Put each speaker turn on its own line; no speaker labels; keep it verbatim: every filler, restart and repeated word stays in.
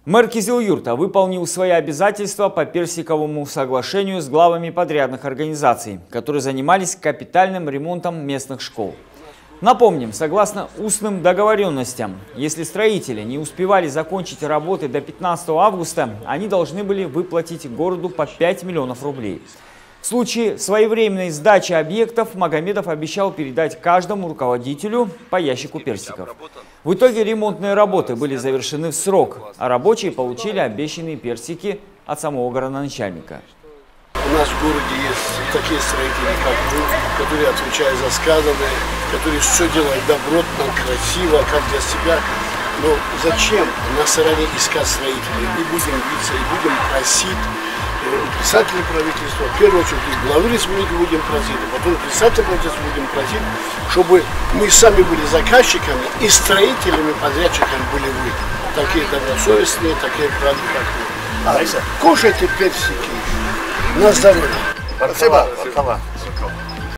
Мэр Кизилюрта выполнил свои обязательства по Персиковому соглашению с главами подрядных организаций, которые занимались капитальным ремонтом местных школ. Напомним, согласно устным договоренностям, если строители не успевали закончить работы до пятнадцатого августа, они должны были выплатить городу по пять миллионов рублей. В случае своевременной сдачи объектов Магомедов обещал передать каждому руководителю по ящику персиков. В итоге ремонтные работы были завершены в срок, а рабочие получили обещанные персики от самого городоначальника.
У нас в городе есть такие строители, как вы, которые отвечают за сказанное, которые все делают добротно, красиво, как для себя. Но зачем на стороне искать строителей? И будем биться, и будем просить председателя правительства, в первую очередь главы республики будем просить, а потом председателя правительства будем просить, чтобы мы сами были заказчиками и строителями, подрядчиками были вы. Такие добросовестные, такие правильные, как вы. Кушайте персики на здоровье.
Спасибо.